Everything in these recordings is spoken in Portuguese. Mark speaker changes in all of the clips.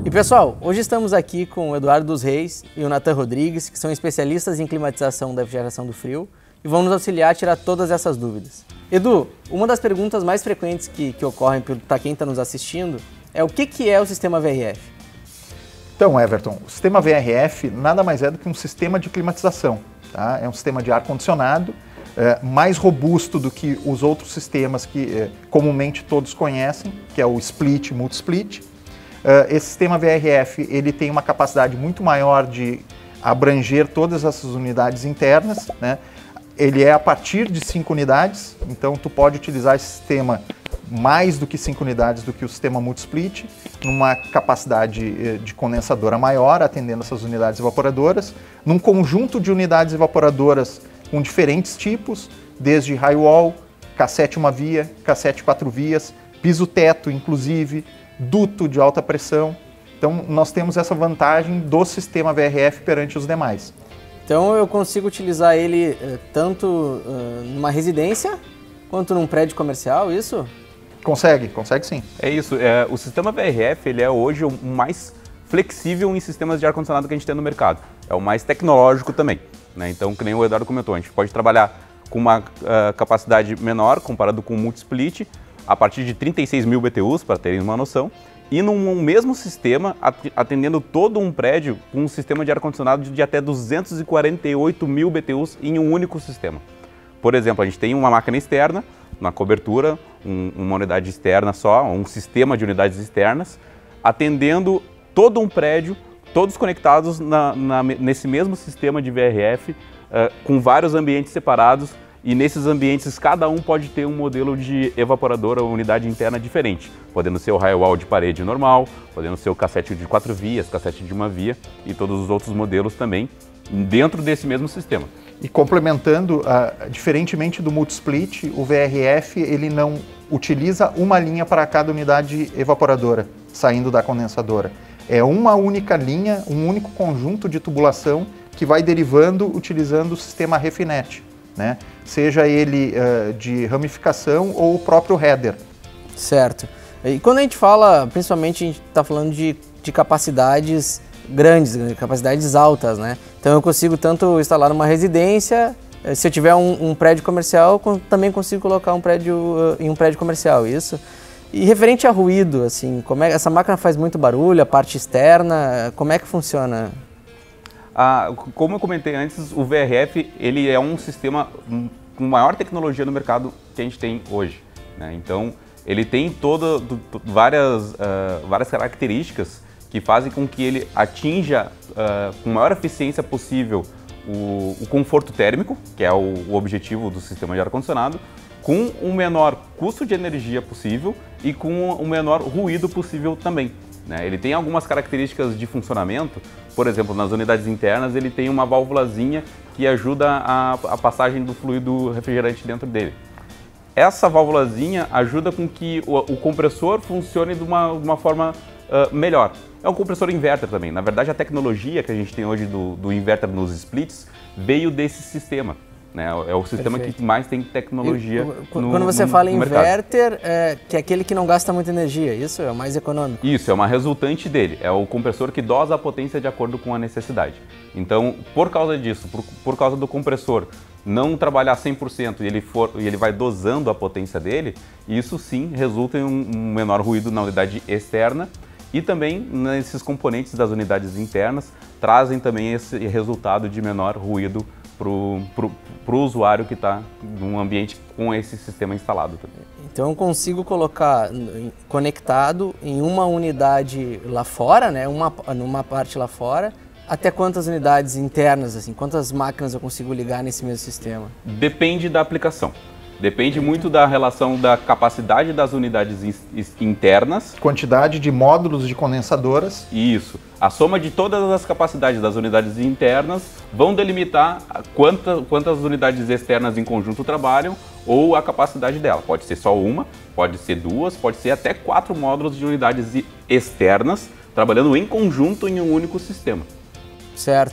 Speaker 1: E pessoal, hoje estamos aqui com o Eduardo dos Reis e o Nathan Rodrigues, que são especialistas em climatização da refrigeração do frio e vão nos auxiliar a tirar todas essas dúvidas. Edu, uma das perguntas mais frequentes que ocorrem para quem está nos assistindo é o que é o sistema VRF?
Speaker 2: Então, Everton, o sistema VRF nada mais é do que um sistema de climatização. Tá? É um sistema de ar-condicionado mais robusto do que os outros sistemas que comumente todos conhecem, que é o split, multi-split. Esse sistema VRF ele tem uma capacidade muito maior de abranger todas essas unidades internas, né? Ele é a partir de 5 unidades, então tu pode utilizar esse sistema mais do que 5 unidades do que o sistema multi-split, numa capacidade de condensadora maior, atendendo essas unidades evaporadoras, num conjunto de unidades evaporadoras com diferentes tipos, desde high-wall, cassete uma via, cassete 4 vias, piso-teto inclusive, duto de alta pressão. Então nós temos essa vantagem do sistema VRF perante os demais.
Speaker 1: Então eu consigo utilizar ele tanto numa residência quanto num prédio comercial, isso?
Speaker 2: Consegue sim.
Speaker 3: É isso, o sistema VRF ele é hoje o mais flexível em sistemas de ar-condicionado que a gente tem no mercado. É o mais tecnológico também, né? Então, que nem o Eduardo comentou, a gente pode trabalhar com uma capacidade menor comparado com o multi-split, a partir de 36 mil BTUs, para terem uma noção, e num mesmo sistema, atendendo todo um prédio com um sistema de ar-condicionado de até 248 mil BTUs em um único sistema. Por exemplo, a gente tem uma máquina externa, na cobertura, uma unidade externa só, um sistema de unidades externas, atendendo todo um prédio, todos conectados nesse mesmo sistema de VRF, com vários ambientes separados, e nesses ambientes cada um pode ter um modelo de evaporador ou unidade interna diferente, podendo ser o high-wall de parede normal, podendo ser o cassete de 4 vias, cassete de 1 via e todos os outros modelos também, dentro desse mesmo sistema.
Speaker 2: E complementando, diferentemente do multi-split, o VRF ele não utiliza uma linha para cada unidade evaporadora saindo da condensadora. É uma única linha, um único conjunto de tubulação que vai derivando utilizando o sistema Refinet, né? Seja ele de ramificação ou o próprio header.
Speaker 1: Certo. E quando a gente fala, principalmente a gente está falando de capacidades grandes, capacidades altas, né? Então eu consigo tanto instalar uma residência, se eu tiver um prédio comercial, também consigo colocar um prédio em um prédio comercial, isso? E referente a ruído, assim, essa máquina faz muito barulho, a parte externa, como é que funciona?
Speaker 3: Como eu comentei antes, o VRF ele é um sistema com maior tecnologia no mercado que a gente tem hoje, né? Então ele tem várias características que fazem com que ele atinja com a maior eficiência possível o conforto térmico, que é o objetivo do sistema de ar-condicionado, com o menor custo de energia possível e com o menor ruído possível também, né? Ele tem algumas características de funcionamento, por exemplo, nas unidades internas ele tem uma válvulazinha que ajuda a passagem do fluido refrigerante dentro dele. Essa válvulazinha ajuda com que o compressor funcione de uma forma melhor. É um compressor inverter também. Na verdade, a tecnologia que a gente tem hoje do inverter nos splits veio desse sistema, né? É o sistema Perfeito. Que mais tem tecnologia
Speaker 1: Quando você fala inverter, que é aquele que não gasta muita energia, isso é o mais econômico?
Speaker 3: Isso, é uma resultante dele. É o compressor que dosa a potência de acordo com a necessidade. Então, por causa disso, por causa do compressor não trabalhar 100% e ele vai dosando a potência dele, isso sim resulta em um menor ruído na unidade externa. E também, nesses componentes das unidades internas, trazem também esse resultado de menor ruído para o usuário que está num ambiente com esse sistema instalado também.
Speaker 1: Então eu consigo colocar conectado em uma unidade lá fora, né, numa parte lá fora, até quantas unidades internas, assim, quantas máquinas eu consigo ligar nesse mesmo sistema?
Speaker 3: Depende da aplicação. Depende muito da relação da capacidade das unidades internas.
Speaker 2: Quantidade de módulos de condensadoras.
Speaker 3: Isso. A soma de todas as capacidades das unidades internas vão delimitar quantas unidades externas em conjunto trabalham ou a capacidade dela. Pode ser só uma, pode ser duas, pode ser até 4 módulos de unidades externas trabalhando em conjunto em um único sistema.
Speaker 1: Certo.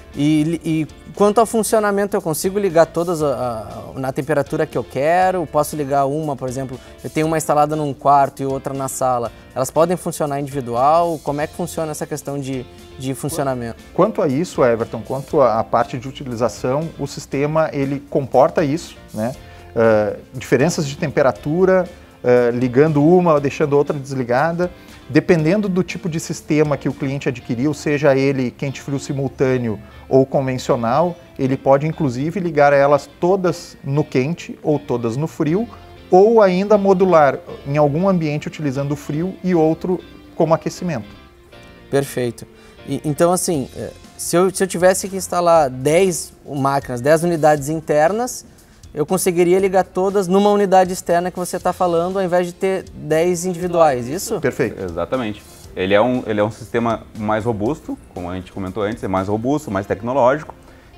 Speaker 1: E quanto ao funcionamento, eu consigo ligar todas na temperatura que eu quero? Posso ligar uma, por exemplo, eu tenho uma instalada num quarto e outra na sala. Elas podem funcionar individual? Como é que funciona essa questão de funcionamento?
Speaker 2: Quanto a isso, Everton, quanto à parte de utilização, o sistema ele comporta isso, né? Diferenças de temperatura, ligando uma, deixando outra desligada. Dependendo do tipo de sistema que o cliente adquiriu, seja ele quente-frio simultâneo ou convencional, ele pode inclusive ligar elas todas no quente ou todas no frio, ou ainda modular em algum ambiente utilizando o frio e outro como aquecimento.
Speaker 1: Perfeito. Então assim, se eu tivesse que instalar 10 máquinas, 10 unidades internas, eu conseguiria ligar todas numa unidade externa que você está falando, ao invés de ter 10 individuais, isso?
Speaker 2: Perfeito.
Speaker 3: Exatamente. Ele é um sistema mais robusto, como a gente comentou antes, é mais robusto, mais tecnológico,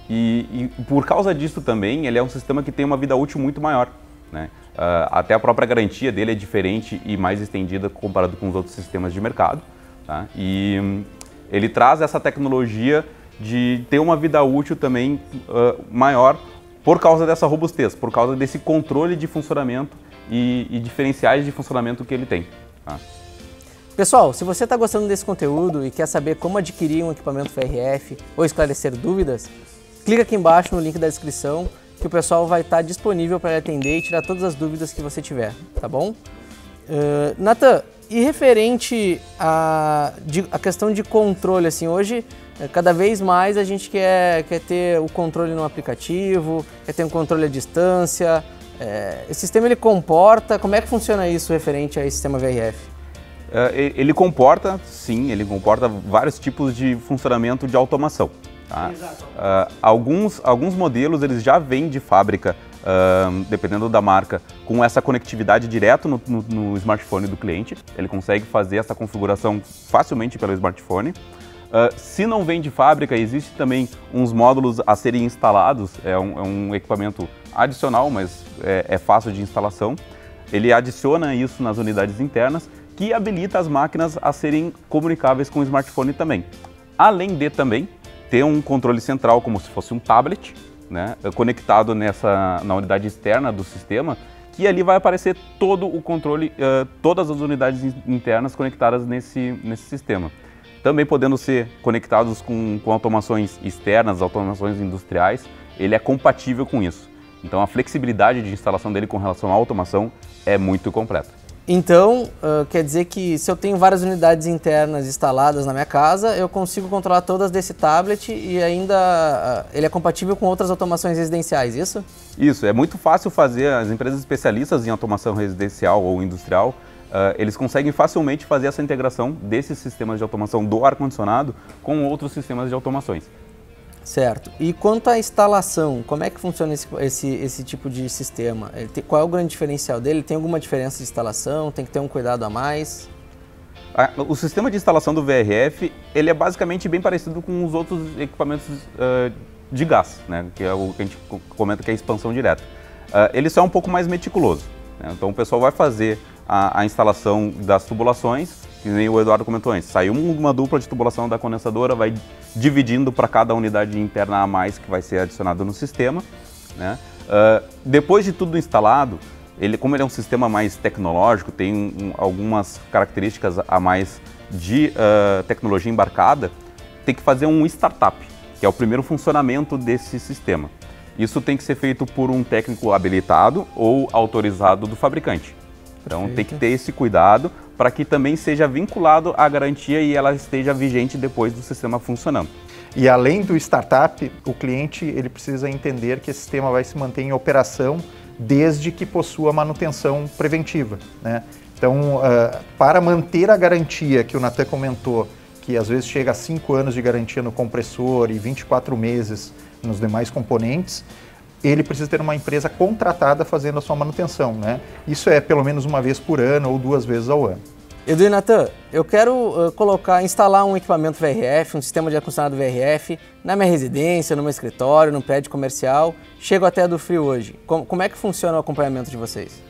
Speaker 3: e por causa disso também, ele é um sistema que tem uma vida útil muito maior, né? Até a própria garantia dele é diferente e mais estendida comparado com os outros sistemas de mercado, tá? E ele traz essa tecnologia de ter uma vida útil também maior, por causa dessa robustez, por causa desse controle de funcionamento e diferenciais de funcionamento que ele tem. Tá?
Speaker 1: Pessoal, se você está gostando desse conteúdo e quer saber como adquirir um equipamento VRF ou esclarecer dúvidas, clica aqui embaixo no link da descrição que o pessoal vai estar disponível para atender e tirar todas as dúvidas que você tiver, tá bom? Nathan, e referente à questão de controle, assim, hoje cada vez mais a gente quer ter o controle no aplicativo, quer ter um controle à distância. Esse sistema ele comporta, como é que funciona isso referente a esse sistema VRF?
Speaker 3: Ele comporta, sim, ele comporta vários tipos de funcionamento de automação. Tá?
Speaker 1: Exato.
Speaker 3: Alguns modelos eles já vêm de fábrica, dependendo da marca, com essa conectividade direto no smartphone do cliente. Ele consegue fazer essa configuração facilmente pelo smartphone. Se não vem de fábrica, existe também uns módulos a serem instalados, é um equipamento adicional, mas é fácil de instalação. Ele adiciona isso nas unidades internas, que habilita as máquinas a serem comunicáveis com o smartphone também. Além de também ter um controle central, como se fosse um tablet, né, conectado na unidade externa do sistema, que ali vai aparecer todo o controle, todas as unidades internas conectadas nesse sistema. Também podendo ser conectados com automações externas, automações industriais, ele é compatível com isso. Então a flexibilidade de instalação dele com relação à automação é muito completa.
Speaker 1: Então, quer dizer que se eu tenho várias unidades internas instaladas na minha casa, eu consigo controlar todas desse tablet e ainda ele é compatível com outras automações residenciais, isso?
Speaker 3: Isso, é muito fácil fazer, as empresas especialistas em automação residencial ou industrial, eles conseguem facilmente fazer essa integração desses sistemas de automação do ar-condicionado com outros sistemas de automações.
Speaker 1: Certo. E quanto à instalação, como é que funciona esse tipo de sistema? Qual é o grande diferencial dele? Tem alguma diferença de instalação? Tem que ter um cuidado a mais?
Speaker 3: O sistema de instalação do VRF, ele é basicamente bem parecido com os outros equipamentos de gás, né? Que é o que a gente comenta que é a expansão direta. Ele só é um pouco mais meticuloso, né? Então o pessoal vai fazer a instalação das tubulações, que nem o Eduardo comentou antes. Sai uma dupla de tubulação da condensadora, vai dividindo para cada unidade interna a mais que vai ser adicionado no sistema, né? Depois de tudo instalado, como ele é um sistema mais tecnológico, tem algumas características a mais de tecnologia embarcada, tem que fazer um startup, que é o primeiro funcionamento desse sistema. Isso tem que ser feito por um técnico habilitado ou autorizado do fabricante. Então tem que ter esse cuidado para que também seja vinculado à garantia e ela esteja vigente depois do sistema funcionando.
Speaker 2: E além do startup, o cliente ele precisa entender que esse sistema vai se manter em operação desde que possua manutenção preventiva, né? Então, para manter a garantia que o Nathan comentou, que às vezes chega a 5 anos de garantia no compressor e 24 meses nos demais componentes, ele precisa ter uma empresa contratada fazendo a sua manutenção, né? Isso é pelo menos uma vez por ano ou 2 vezes ao ano.
Speaker 1: Edu e Nathan, eu quero instalar um equipamento VRF, um sistema de ar-condicionado VRF na minha residência, no meu escritório, no prédio comercial. Chego até a do Frio hoje. Como é que funciona o acompanhamento de vocês?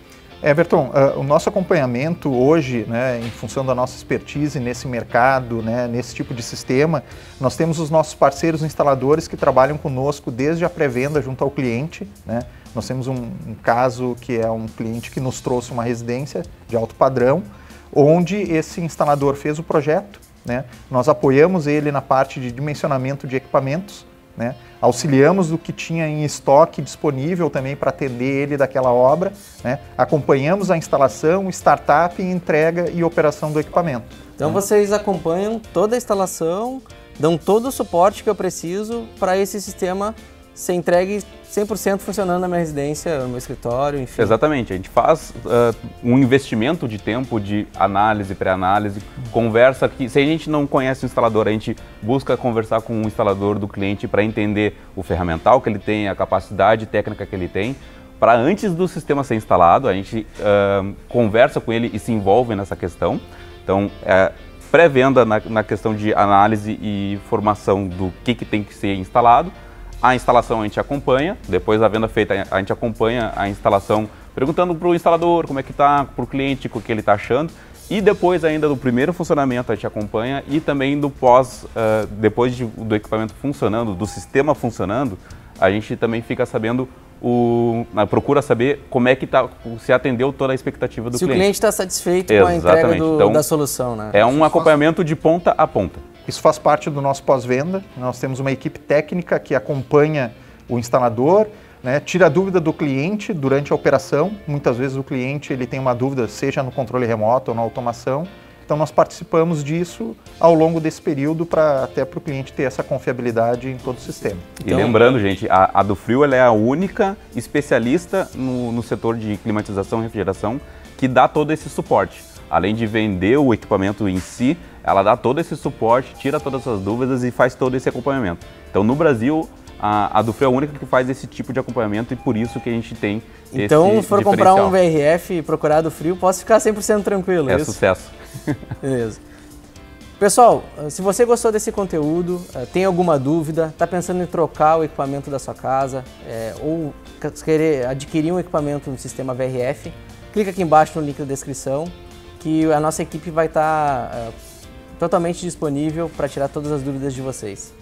Speaker 2: Everton, o nosso acompanhamento hoje, né, em função da nossa expertise nesse mercado, né, nesse tipo de sistema, nós temos os nossos parceiros instaladores que trabalham conosco desde a pré-venda junto ao cliente, né? Nós temos um caso que é um cliente que nos trouxe uma residência de alto padrão, onde esse instalador fez o projeto, né? Nós apoiamos ele na parte de dimensionamento de equipamentos, né? Auxiliamos do que tinha em estoque disponível também para atender ele daquela obra, né? Acompanhamos a instalação, startup, entrega e operação do equipamento.
Speaker 1: Então vocês acompanham toda a instalação, dão todo o suporte que eu preciso para esse sistema ser entregue 100% funcionando na minha residência, no meu escritório, enfim.
Speaker 3: Exatamente, a gente faz um investimento de tempo de análise, pré-análise, conversa que, se a gente não conhece o instalador, a gente busca conversar com o instalador do cliente para entender o ferramental que ele tem, a capacidade técnica que ele tem, para antes do sistema ser instalado, a gente conversa com ele e se envolve nessa questão. Então, pré-venda na questão de análise e formação do que tem que ser instalado. A instalação a gente acompanha, depois da venda feita a gente acompanha a instalação perguntando para o instalador como é que está, para o cliente o que ele está achando, e depois ainda do primeiro funcionamento a gente acompanha e também do pós, depois do equipamento funcionando, do sistema funcionando, a gente também fica sabendo, procura saber como é que se atendeu toda a expectativa do cliente.
Speaker 1: Se o cliente está satisfeito com a entrega
Speaker 3: então,
Speaker 1: da solução, né?
Speaker 3: É um acompanhamento de ponta a ponta.
Speaker 2: Isso faz parte do nosso pós-venda. Nós temos uma equipe técnica que acompanha o instalador, né, tira a dúvida do cliente durante a operação. Muitas vezes o cliente ele tem uma dúvida, seja no controle remoto ou na automação. Então nós participamos disso ao longo desse período até para o cliente ter essa confiabilidade em todo o sistema.
Speaker 3: E lembrando, gente, a Dufrio ela é a única especialista no setor de climatização e refrigeração que dá todo esse suporte. Além de vender o equipamento em si, ela dá todo esse suporte, tira todas essas dúvidas e faz todo esse acompanhamento. Então, no Brasil, a Dufrio é a única que faz esse tipo de acompanhamento e por isso que a gente tem esse
Speaker 1: Então, se for comprar um
Speaker 3: diferencial.
Speaker 1: VRF e procurar a Dufrio, posso ficar 100% tranquilo,
Speaker 3: É
Speaker 1: isso?
Speaker 3: sucesso.
Speaker 1: Beleza. Pessoal, se você gostou desse conteúdo, tem alguma dúvida, está pensando em trocar o equipamento da sua casa ou querer adquirir um equipamento no sistema VRF, clica aqui embaixo no link da descrição que a nossa equipe vai estar totalmente disponível para tirar todas as dúvidas de vocês.